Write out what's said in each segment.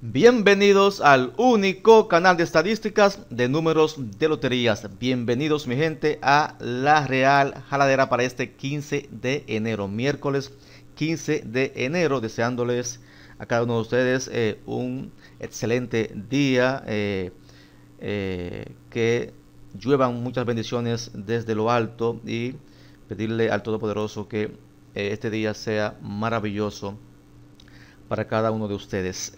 Bienvenidos al único canal de estadísticas de números de loterías. Bienvenidos mi gente a la Real Jaladera para este 15 de enero, miércoles 15 de enero, deseándoles a cada uno de ustedes un excelente día, que lluevan muchas bendiciones desde lo alto y pedirle al Todopoderoso que este día sea maravilloso para cada uno de ustedes.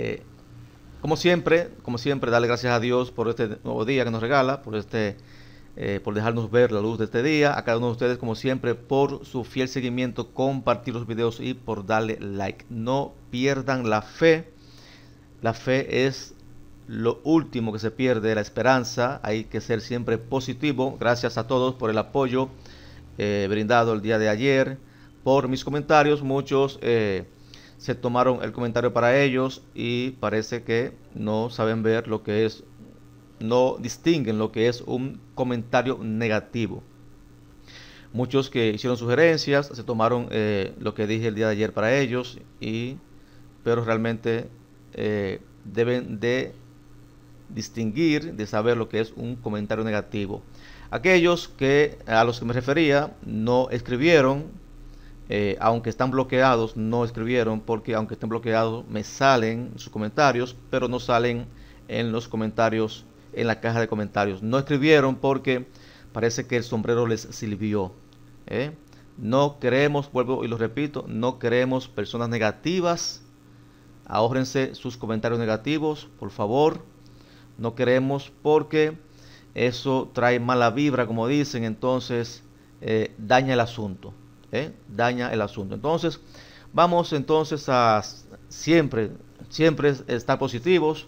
Como siempre, darle gracias a Dios por este nuevo día que nos regala, por dejarnos ver la luz de este día. A cada uno de ustedes, como siempre, por su fiel seguimiento, compartir los videos y por darle like. No pierdan la fe. La fe es lo último que se pierde, la esperanza. Hay que ser siempre positivo. Gracias a todos por el apoyo brindado el día de ayer, por mis comentarios. Muchos se tomaron el comentario para ellos y parece que no saben ver lo que es, no distinguen lo que es un comentario negativo. Muchos que hicieron sugerencias se tomaron lo que dije el día de ayer para ellos, pero realmente deben de distinguir, de saber lo que es un comentario negativo. Aquellos a los que me refería no escribieron, aunque están bloqueados, no escribieron, porque aunque estén bloqueados me salen sus comentarios, pero no salen en los comentarios, en la caja de comentarios. No escribieron porque parece que el sombrero les sirvió. No queremos, vuelvo y lo repito, no queremos personas negativas. Ahórrense sus comentarios negativos, por favor. No queremos, porque eso trae mala vibra, como dicen. Entonces daña el asunto. Daña el asunto. Entonces vamos entonces a siempre estar positivos,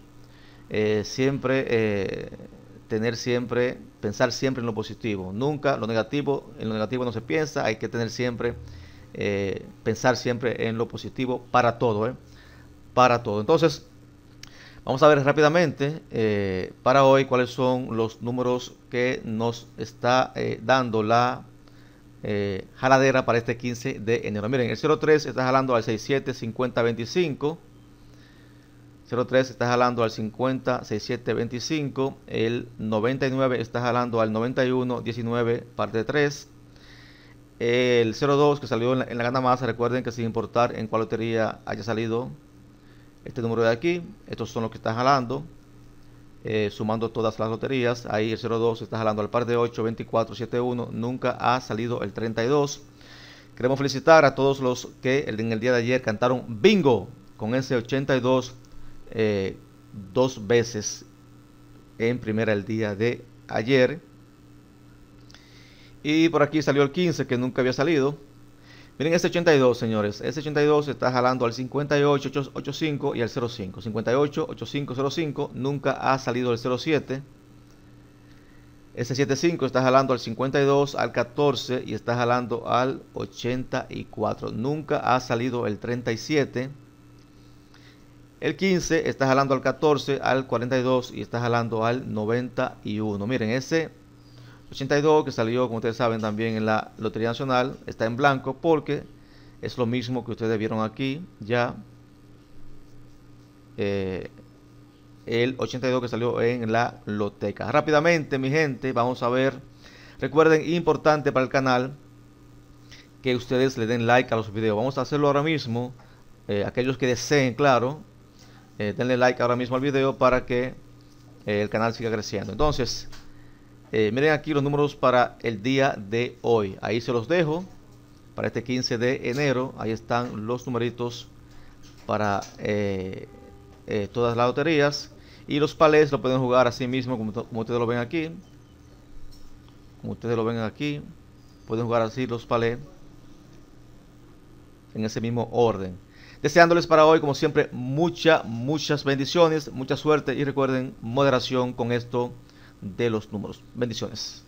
pensar siempre en lo positivo, nunca lo negativo. En lo negativo no se piensa. Hay que tener siempre, pensar siempre en lo positivo para todo, para todo. Entonces vamos a ver rápidamente para hoy cuáles son los números que nos está dando la jaladera para este 15 de enero. Miren, el 03 está jalando al 675025. 03 está jalando al 506725. El 99 está jalando al 9119 parte 3. El 02 que salió en la gana más. Recuerden que sin importar en cuál lotería haya salido este número de aquí, estos son los que están jalando. Sumando todas las loterías, ahí el 02 está jalando al par de 8, 24, 71, nunca ha salido el 32. Queremos felicitar a todos los que en el día de ayer cantaron bingo con ese 82 dos veces en primera el día de ayer. Y por aquí salió el 15 que nunca había salido. Miren ese 82, señores. Ese 82 está jalando al 5885 y al 05. 588505. Nunca ha salido el 07. Ese 75 está jalando al 52, al 14 y está jalando al 84. Nunca ha salido el 37. El 15 está jalando al 14, al 42 y está jalando al 91. Miren, ese 82 que salió, como ustedes saben, también en la Lotería Nacional, está en blanco porque es lo mismo que ustedes vieron aquí ya. El 82 que salió en la loteca. Rápidamente, mi gente, vamos a ver. Recuerden, importante para el canal, que ustedes le den like a los videos. Vamos a hacerlo ahora mismo. Aquellos que deseen, claro, denle like ahora mismo al video para que el canal siga creciendo. Entonces, miren aquí los números para el día de hoy. Ahí se los dejo para este 15 de enero. Ahí están los numeritos para todas las loterías. Y los palés lo pueden jugar así mismo como ustedes lo ven aquí. Como ustedes lo ven aquí. Pueden jugar así los palés en ese mismo orden. Deseándoles para hoy, como siempre, muchas bendiciones, mucha suerte. Y recuerden, moderación con esto de los números. Bendiciones.